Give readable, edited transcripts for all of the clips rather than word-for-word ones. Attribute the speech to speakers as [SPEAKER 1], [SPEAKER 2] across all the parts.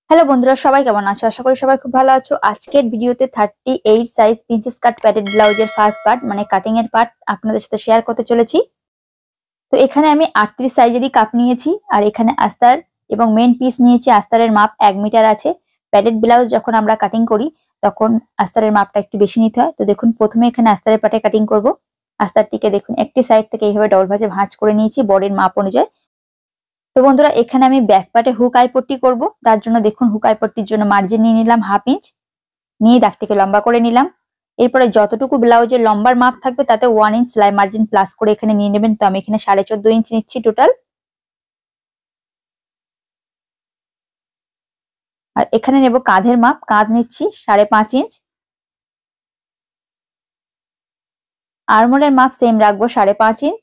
[SPEAKER 1] Hello বন্ধুরা, সবাই কেমন আছো? আশা করি সবাই খুব ভালো আছো। আজকের ভিডিওতে 38 সাইজ প্রিন্সেস কাট প্যাডেড ব্লাউজের ফার্স্ট পার্ট মানে কাটিং এর পার্ট আপনাদের সাথে শেয়ার করতে চলেছি। তো এখানে আমি 38 সাইজেরই কাপ নিয়েছি, আর এখানে আস্তার এবং মেন পিস নিয়েছি। আস্তারের মাপ 1 মিটার আছে। প্যাডেড ব্লাউজ যখন আমরা কাটিং করি তখন আস্তারের মাপটা একটু বেশি নিতে হয়। তো দেখুন, প্রথমে এখানে আস্তারের পাটে কাটিং করব। আস্তারটিকে দেখুন একটি সাইড থেকে এইভাবে ডবল ভাঁজে ভাঁজ করে নিয়েছি বডির মাপ অনুযায়ী। তো বন্ধুরা, এখানে আমি ব্যাক পার্টে হুক আইপট্টি করব। তার জন্য দেখুন, হুক আইপট্টির জন্য মার্জিন নিয়ে নিলাম 1/2 ইঞ্চ, নিয়ে দাগটিকে লম্বা করে নিলাম। এরপরে যতটুকু ব্লাউজের লম্বার মাপ থাকবে তাতে 1 ইঞ্চ সেলাই মার্জিন প্লাস করে এখানে নিয়ে নেবেন। তো আমি এখানে 14.5 ইঞ্চ নিচ্ছি টোটাল। আর এখানে নেব কাঁধের মাপ, কাঁধ নিচ্ছি 5.5 ইঞ্চ। আর্মহোলের মাপ সেম রাখবো 5.5 ইঞ্চ।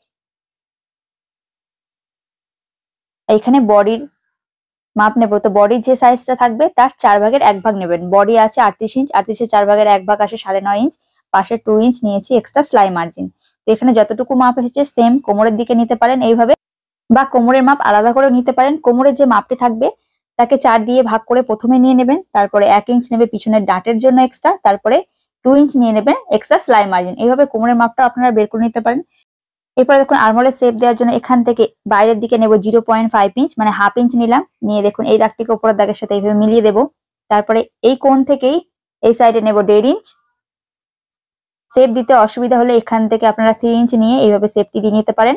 [SPEAKER 1] এখানে বডির মাপ নেবো, তো বডির যে সাইজটা থাকবে তার 4 ভাগের 1 ভাগ নেবেন। বডি আছে 38 ইঞ্চ, 38 এর 4 ভাগের 1 ভাগ আসে 9.5 ইঞ্চ। পাশে 2 ইঞ্চ নিয়েছি এক্সট্রা সেলাই মার্জিন। তো এখানে যতটুকু মাপ এসেছে সেম কোমরের দিকে নিতে পারেন এইভাবে, বা কোমরের মাপ আলাদা করে নিতে পারেন। কোমরের যে মাপটি থাকবে তাকে 4 দিয়ে ভাগ করে প্রথমে নিয়ে নেবেন, তারপরে 1 ইঞ্চ নেবে পিছনের ডাঁটের জন্য এক্সট্রা, তারপরে 2 ইঞ্চ নিয়ে নেবেন এক্সট্রা সেলাই মার্জিন। এইভাবে কোমরের মাপটা আপনারা বের করে নিতে পারেন। এরপরে দেখুন, আর্মহোলের শেপ দেওয়ার জন্য এখান থেকে বাইরের দিকে নেব 0.5 ইঞ্চ মানে 1/2 ইঞ্চ নিলাম। নিয়ে দেখুন এই দাগটিকে উপরের দাগের সাথে এইভাবে মিলিয়ে দেব। তারপরে এই কোণ থেকেই এই সাইডে নেব 1.5 ইঞ্চ। শেপ দিতে অসুবিধা হলে এখান থেকে আপনারা 3 ইঞ্চ নিয়ে এইভাবে শেপটি দিয়ে নিতে পারেন।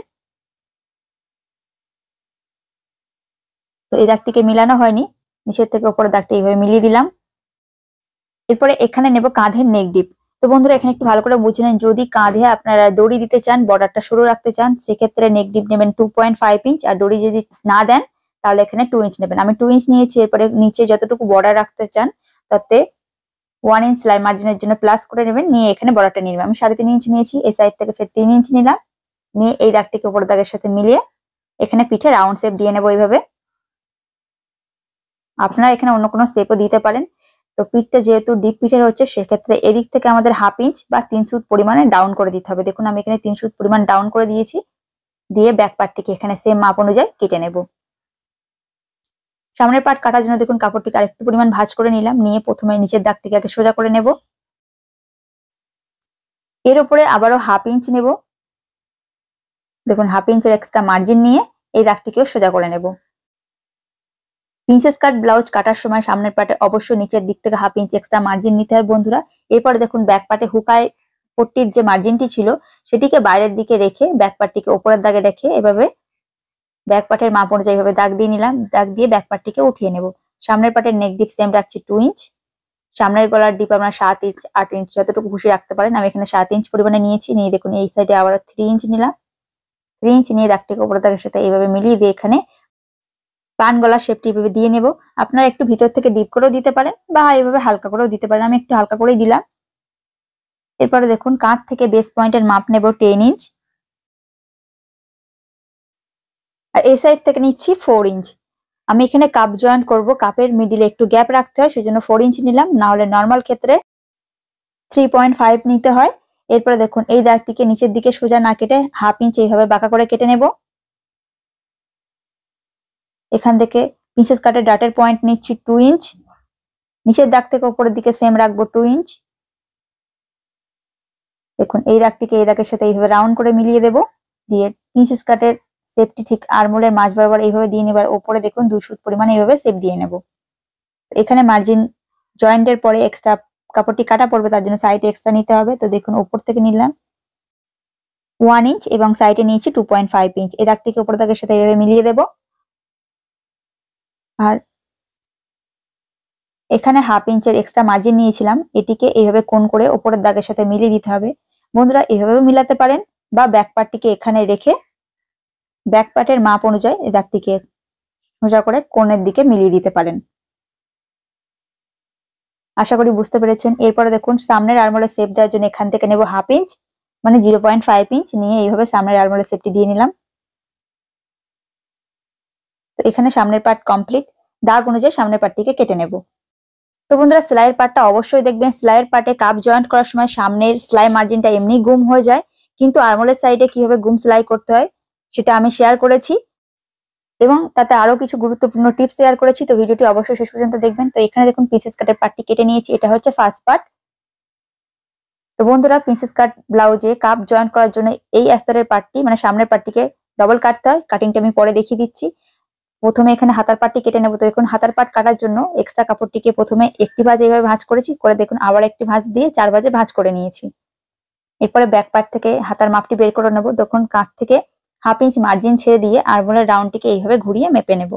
[SPEAKER 1] তো এই দাগটিকে মিলানো হয়নি, নিচের থেকে উপরের দাগটি এইভাবে মিলিয়ে দিলাম। এরপরে এখানে নেব কাঁধের নেক ডিপ। তো বন্ধুরা, এখানে একটু ভালো করে বুঝে নেন, যদি কাঁধে আপনারা দড়ি দিতে চান, বর্ডারটা সরু রাখতে চান, সেক্ষেত্রে নেক ডিপ নেবেন 2.5 ইঞ্চ। আর দড়ি যদি না দেন তাহলে এখানে 2 ইঞ্চ নেবেন। আমি 2 ইঞ্চ নিয়েছি। এরপরে নিচে যতটুকু বর্ডার রাখতে চান তাতে 1 ইঞ্চ সেলাই মার্জিনের জন্য প্লাস করে নেবেন। নিয়ে এখানে বর্ডারটা নিয়ে নেবেন। আমি 3.5 ইঞ্চ নিয়েছি, এই সাইড থেকে ফের 3 ইঞ্চ নিলাম। নিয়ে এই দাগটিকে উপরের দাগের সাথে মিলিয়ে এখানে পিঠে রাউন্ড শেপ দিয়ে নেবো এইভাবে। আপনারা এখানে অন্য কোনো শেপও দিতে পারেন। তো পিঠটা যেহেতু ডিপ পিঠের হচ্ছে, সেক্ষেত্রে এদিক থেকে আমাদের 1/2 ইঞ্চ বা 3 সুত পরিমাণে ডাউন করে দিতে হবে। দেখুন আমি এখানে 3 সুত পরিমাণ ডাউন করে দিয়েছি। দিয়ে ব্যাক পার্টটিকে এখানে সেম মাপ অনুযায়ী কেটে নেব। সামনের পার্ট কাটার জন্য দেখুন কাপড়টিকে আরেকটু পরিমাণ ভাঁজ করে নিলাম। নিয়ে প্রথমে নিচের দাগটিকে আগে সোজা করে নেব। এর উপরে আবারও 1/2 ইঞ্চ নেব। দেখুন 1/2 ইঞ্চের এক্সট্রা মার্জিন নিয়ে এই দাগটিকেও সোজা করে নেব। প্রিন্সেস কাট ব্লাউজ কাটার সময় সামনের পার্টে অবশ্যই নিচের দিক থেকে 1/2 ইঞ্চ এক্সট্রা মার্জিন নিতে হয় বন্ধুরা। এরপরে দেখুন ব্যাক পার্টে হুকায় পট্টির যে মার্জিনটি ছিল সেটিকে বাইরের দিকে রেখে ব্যাক পার্টটিকে উপরের দাগে রেখে এভাবে ব্যাক পার্টের মাপ অনুযায়ী ভাবে দাগ দিয়ে নিলাম। দাগ দিয়ে ব্যাক পার্টটিকে উঠিয়ে নেব। সামনের পার্টের নেক ডিপ সেম রাখছি 2 ইঞ্চ। সামনের গলার ডিপ আমরা 7 ইঞ্চ 8 ইঞ্চ যতটুকু খুশি রাখতে পারেন। আমি এখানে 7 ইঞ্চ পরিমাণে নিয়েছি। নিয়ে দেখুন এই সাইডে আবার 3 ইঞ্চ নিলাম। 3 ইঞ্চ নিয়ে দাগটিকে উপরের দাগের সাথে এইভাবে মিলিয়ে দিয়ে এখানে পান গলার শেপটি এভাবে দিয়ে নেব। আপনারা একটু ভিতর থেকে ডিপ করেও দিতে পারেন বা এইভাবে হালকা করেও দিতে পারেন। আমি একটু হালকা করেই দিলাম। এরপরে দেখুন কাঁধ থেকে বেস পয়েন্টের মাপ নেব 10 ইঞ্চ। আর এই সাইড থেকে নিচ্ছি 4 ইঞ্চ। আমি এখানে কাপ জয়েন্ট করব, কাপের মিডিলে একটু গ্যাপ রাখতে হয়, সেজন্য 4 ইঞ্চ নিলাম। না হলে নর্মাল ক্ষেত্রে 3.5 নিতে হয়। এরপরে দেখুন এই দাগটিকে নিচের দিকে সোজা না কেটে 1/2 ইঞ্চ এইভাবে বাঁকা করে কেটে নেব। এখান থেকে প্রিন্সেস কাটের ডাটের পয়েন্ট নিচ্ছি 2 ইঞ্চ। নিচের দাগ থেকে উপরের দিকে সেম রাখবো 2 ইঞ্চ। দেখুন এই দাগটিকে এই দাগের সাথে এইভাবে রাউন্ড করে মিলিয়ে দেব। দিয়ে প্রিন্সেস কাটের শেপটি ঠিক আর্মহোলের মাঝ বরাবর এইভাবে দিয়ে নেবার। উপরে দেখুন 2 সুত পরিমাণে এইভাবে শেপ দিয়ে নেব। এখানে মার্জিন জয়েন্টের পরে এক্সট্রা কাপড়টি কাটা পড়বে, তার জন্য সাইডে এক্সট্রা নিতে হবে। তো দেখুন উপর থেকে নিলাম 1 ইঞ্চ এবং সাইডে নিয়েছি 2.5 ইঞ্চ। এই দাগটিকে উপর দাগের সাথে এইভাবে মিলিয়ে দেব। আর এখানে 1/2 ইঞ্চের এক্সট্রা মার্জিন নিয়েছিলাম, এটিকে এইভাবে কোণ করে উপরের দাগের সাথে মিলিয়ে দিতে হবে। বন্ধুরা এভাবেও মিলাতে পারেন বা ব্যাক পার্টটিকে এখানে রেখে ব্যাক পার্টের মাপ অনুযায়ী এই দাগটিকে সোজা করে কোণের দিকে মিলিয়ে দিতে পারেন। আশা করি বুঝতে পেরেছেন। এরপরে দেখুন সামনের আর্মহোলের শেপ দেওয়ার জন্য এখান থেকে নেব 1/2 ইঞ্চ মানে 0.5 ইঞ্চ নিয়ে এইভাবে সামনের আর্মহোলের শেপটি দিয়ে নিলাম। তো এখানে সামনের পার্ট কমপ্লিট। দাগ অনুযায়ী সামনের পার্টটিকে কেটে নেব। তো বন্ধুরা সেলাইয়ের পার্টটা অবশ্যই দেখবেন। সেলাইয়ের পার্টে কাপ জয়েন্ট করার সময় সামনের সেলাই মার্জিনটা এমনি গুম হয়ে যায়, কিন্তু আর্মহোলের সাইডে কিভাবে গুম সেলাই করতে হয় সেটা আমি শেয়ার করেছি। এবং তাতে আরো কিছু গুরুত্বপূর্ণ টিপস শেয়ার করেছি, তো ভিডিওটি অবশ্যই শেষ পর্যন্ত দেখবেন। তো এখানে দেখুন প্রিন্সেস কাটের পার্টটি কেটে নিয়েছি, এটা হচ্ছে ফার্স্ট পার্ট। তো বন্ধুরা প্রিন্সেস কাট ব্লাউজে কাপ জয়েন করার জন্য এই আস্তরের পার্টটি মানে সামনের পার্টটিকে ডবল কাটতে হয়। কাটিংটা আমি পরে দেখিয়ে দিচ্ছি। প্রথমে এখানে হাতার পার্টটি কেটে নেবো। তো দেখুন হাতার পার্ট কাটার জন্য এক্সট্রা কাপড়টিকে প্রথমে একটি ভাঁজ এইভাবে ভাঁজ করেছি, করে দেখুন আবার একটি ভাঁজ দিয়ে 4 ভাঁজে ভাঁজ করে নিয়েছি। এরপরে ব্যাক পার্ট থেকে হাতার মাপটি বের করে নেবো। তখন কাঁধ থেকে 1/2 ইঞ্চ মার্জিন ছেড়ে দিয়ে আরমোলের রাউন্ডটিকে এইভাবে ঘুরিয়ে মেপে নেব।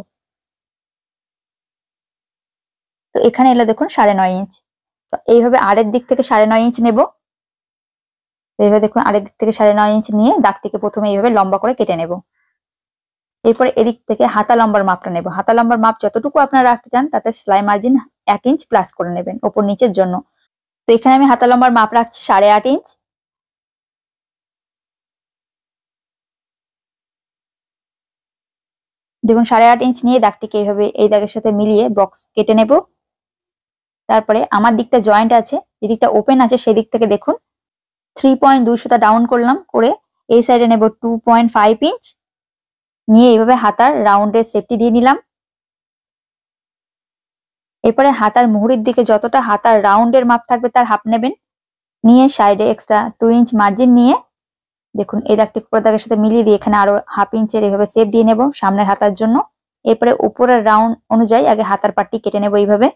[SPEAKER 1] তো এখানে এলো দেখুন 9.5 ইঞ্চ। তো এইভাবে আরেক দিক থেকে 9.5 ইঞ্চ নেব। এইভাবে দেখুন আরেক দিক থেকে 9.5 ইঞ্চ নিয়ে দাগটিকে প্রথমে এইভাবে লম্বা করে কেটে নেব। এরপরে এদিক থেকে হাতা লম্বার মাপটা নেব। হাতা লম্বার মাপ যতটুকু আপনারা রাখতে চান তাতে সেলাই মার্জিন 1 ইঞ্চ প্লাস করে নেবেন ওপর নিচের জন্য। তো এখানে আমি হাতা লম্বার মাপ রাখছি 8.5 ইঞ্চ। দেখুন 8.5 ইঞ্চ নিয়ে দাগটিকে এইভাবে এই দাগের সাথে মিলিয়ে বক্স কেটে নেব। তারপরে আমার দিকটা জয়েন্ট আছে, যেদিকটা ওপেন আছে সেই দিক থেকে দেখুন 3.2 সুতা ডাউন করলাম, করে এই সাইডে নেব 2.5 ইঞ্চ নিয়ে এইভাবে হাতার রাউন্ডের শেপটি দিয়ে নিলাম। এরপরে হাতার মুহুরির দিকে যতটা হাতার রাউন্ডের মাপ থাকবে তার হাফ নেবেন, নিয়ে সাইডে এক্সট্রা 2 ইঞ্চ মার্জিন নিয়ে দেখুন এই দাগটি উপরের দাগের সাথে মিলিয়ে দিয়ে এখানে আরো 1/2 ইঞ্চের এইভাবে শেপ দিয়ে নেব সামনের হাতার জন্য। এরপরে উপরের রাউন্ড অনুযায়ী আগে হাতার পাটটি কেটে নেব এইভাবে।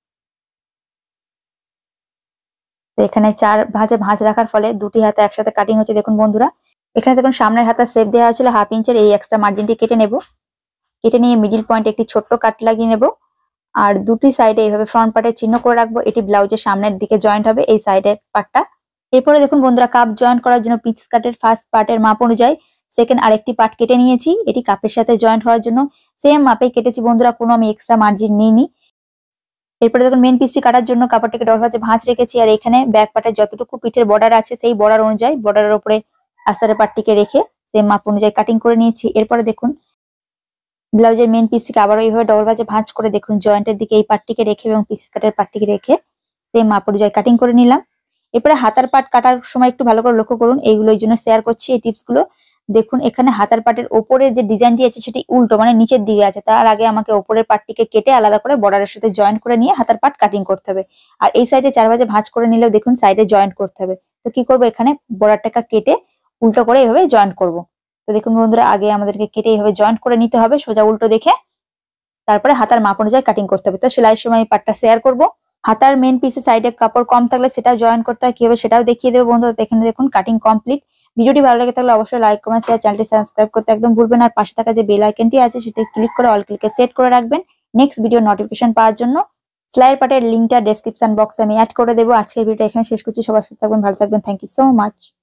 [SPEAKER 1] তো এখানে 4 ভাঁজে ভাঁজ রাখার ফলে দুটি হাতে একসাথে কাটিং হচ্ছে। দেখুন বন্ধুরা এখানে দেখুন সামনের হাতার শেপ দেওয়া হয়েছিল 1/2 ইঞ্চের, এই এক্সট্রা মার্জিনটি কেটে নেব। কেটে নিয়ে মিডিল পয়েন্টে একটি ছোট্ট কাট লাগিয়ে নেব আর দুটি সাইডে এইভাবে ফ্রন্ট পার্টের চিহ্ন করে রাখবো। এটি ব্লাউজের সামনের দিকে জয়েন্ট হবে এই সাইডের পার্টটা। এরপরে দেখুন বন্ধুরা কাপ জয়েন্ট করার জন্য প্রিন্সেস কাটের ফার্স্ট পার্টের মাপ অনুযায়ী সেকেন্ড আরেকটি পার্ট কেটে নিয়েছি। এটি কাপের সাথে জয়েন্ট হওয়ার জন্য সেম মাপে কেটেছি বন্ধুরা, কোনো আমি এক্সট্রা মার্জিন নিইনি। এরপরে দেখুন মেন পিসটি কাটার জন্য কাপড়টিকে ডবল ভাঁজে ভাঁজ রেখেছি আর এখানে ব্যাক পার্টের যতটুকু পিঠের বর্ডার আছে সেই বর্ডার অনুযায়ী বর্ডারের উপরে আস্তারের পার্টটিকে রেখে সেম মাপ অনুযায়ী কাটিং করে নিয়েছি। এরপরে দেখুন ব্লাউজের মেন পিসটিকে আবারও এইভাবে ডবল ভাঁজে ভাঁজ করে দেখুন জয়েন্টের দিকে এই পার্টটিকে রেখে এবং প্রিন্সেস কাটের পার্টটিকে রেখে সেম মাপ অনুযায়ী কাটিং করে নিলাম। এরপরে হাতার পার্ট কাটার সময় একটু ভালো করে লক্ষ্য করুন, এইগুলো এই জন্য শেয়ার করছি এই টিপস গুলো। দেখুন এখানে হাতার পার্টের ওপরে যে ডিজাইনটি আছে সেটি উল্টো মানে নিচের দিকে আছে, তার আগে আমাকে ওপরের পার্টটিকে কেটে আলাদা করে বর্ডারের সাথে জয়েন্ট করে নিয়ে হাতার পার্ট কাটিং করতে হবে। আর এই সাইডে 4 ভাঁজে ভাঁজ করে নিলেও দেখুন সাইডে জয়েন্ট করতে হবে। তো কি করবো এখানে বর্ডারটাকে কেটে উল্টো করে এইভাবে জয়েন্ট করব। তো দেখুন বন্ধুরা আগে আমাদেরকে কেটে এইভাবে জয়েন্ট করে নিতে হবে সোজা উল্টো দেখে, তারপরে হাতার মাপ অনুযায়ী কাটিং করতে হবে। তো সেলাইয়ের সময় এই পার্টটা শেয়ার করব। হাতার মেন পিসের সাইডে কাপড় কম থাকলে সেটাও জয়েন করতে হয় কিভাবে সেটাও দেখিয়ে দেবো বন্ধুরা। এখানে দেখুন কাটিং কমপ্লিট। ভিডিওটি ভালো লেগে থাকলে অবশ্যই লাইক কমেন্ট শেয়ার, চ্যানেলটি সাবস্ক্রাইব করতে একদম ভুলবেন আর পাশে থাকা যে বেল আইকনটি আছে সেটা ক্লিক করে অল ক্লিকে সেট করে রাখবেন নেক্সট ভিডিও নোটিফিকেশন পাওয়ার জন্য। সেলাইয়ের পার্টের লিঙ্কটা ডেসক্রিপশন বক্সে আমি অ্যাড করে দেবো। আজকের ভিডিওটা এখানে শেষ করছি। সবাই সুস্থ থাকবেন, ভালো থাকবেন। Thank you so much.